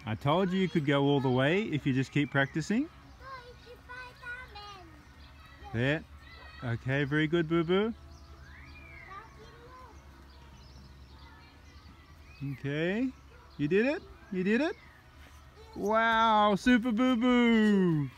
I told you could go all the way if you just keep practicing. There. Okay, very good, Boo Boo. Okay, you did it? You did it? Wow, Super Boo Boo!